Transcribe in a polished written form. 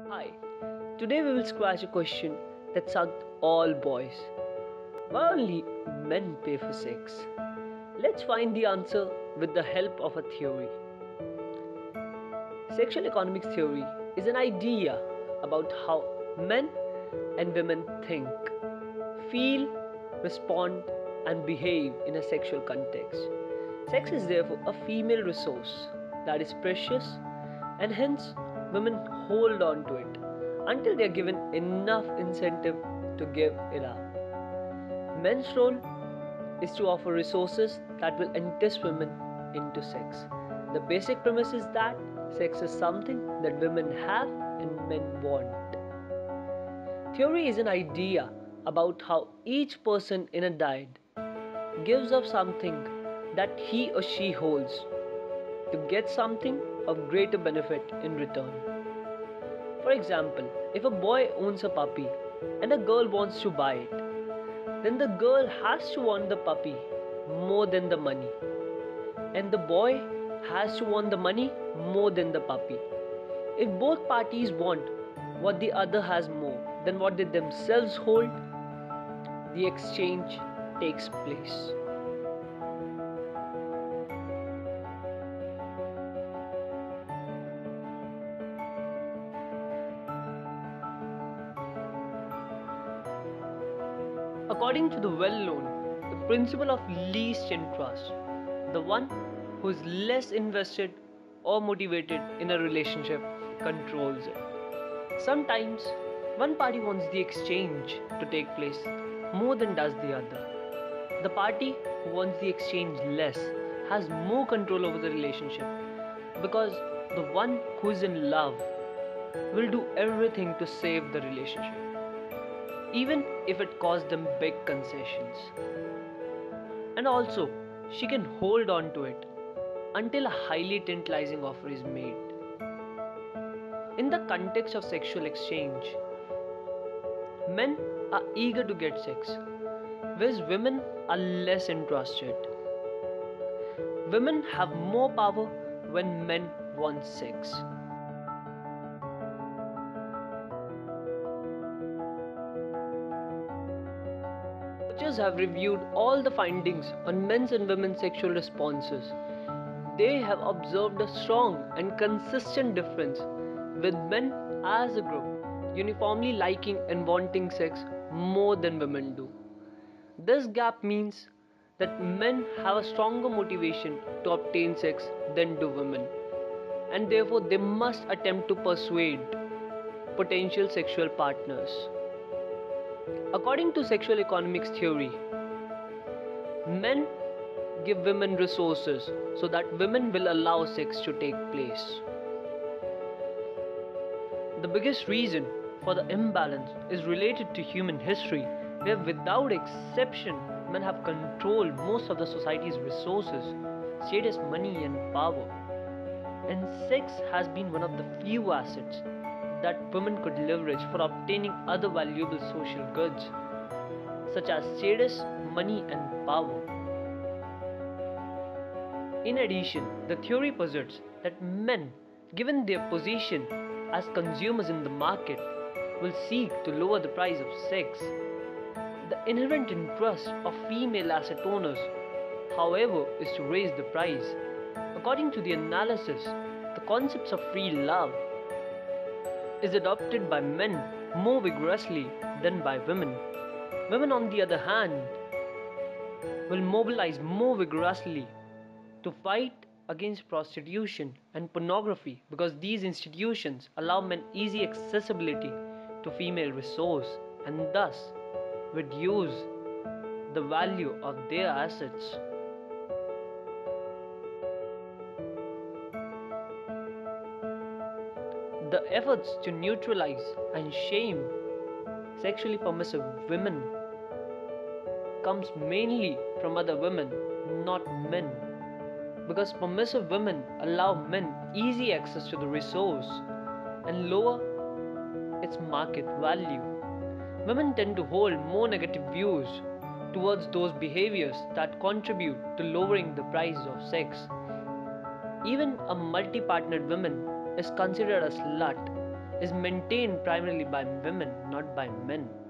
Hi, today we will scratch a question that sucked all boys. Why only men pay for sex? Let's find the answer with the help of a theory. Sexual economics theory is an idea about how men and women think, feel, respond, and behave in a sexual context. Sex is therefore a female resource that is precious, and hence women hold on to it until they are given enough incentive to give it up. Men's role is to offer resources that will entice women into sex. The basic premise is that sex is something that women have and men want. Theory is an idea about how each person in a dyad gives up something that he or she holds to get something of greater benefit in return. For example, if a boy owns a puppy and a girl wants to buy it, then the girl has to want the puppy more than the money, and the boy has to want the money more than the puppy. If both parties want what the other has more than what they themselves hold, the exchange takes place. According to the well known, the principle of least interest, the one who is less invested or motivated in a relationship controls it. Sometimes one party wants the exchange to take place more than does the other. The party who wants the exchange less has more control over the relationship because the one who is in love will do everything to save the relationship, even if it costs them big concessions. And also, she can hold on to it until a highly tantalizing offer is made. In the context of sexual exchange, men are eager to get sex, whereas women are less interested. Women have more power when men want sex. Researchers have reviewed all the findings on men's and women's sexual responses. They have observed a strong and consistent difference, with men as a group uniformly liking and wanting sex more than women do. This gap means that men have a stronger motivation to obtain sex than do women, and therefore they must attempt to persuade potential sexual partners. According to sexual economics theory, men give women resources so that women will allow sex to take place. The biggest reason for the imbalance is related to human history, where without exception, men have controlled most of the society's resources, status, money, and power. And sex has been one of the few assets that women could leverage for obtaining other valuable social goods, such as status, money, and power. In addition, the theory posits that men, given their position as consumers in the market, will seek to lower the price of sex. The inherent interest of female asset owners, however, is to raise the price. According to the analysis, the concepts of free love is adopted by men more vigorously than by women. Women, on the other hand, will mobilize more vigorously to fight against prostitution and pornography because these institutions allow men easy accessibility to female resource and thus reduce the value of their assets. The efforts to neutralize and shame sexually permissive women comes mainly from other women, not men. Because permissive women allow men easy access to the resource and lower its market value. Women tend to hold more negative views towards those behaviors that contribute to lowering the price of sex. Even a multi-partnered woman is considered a slut is maintained primarily by women, not by men.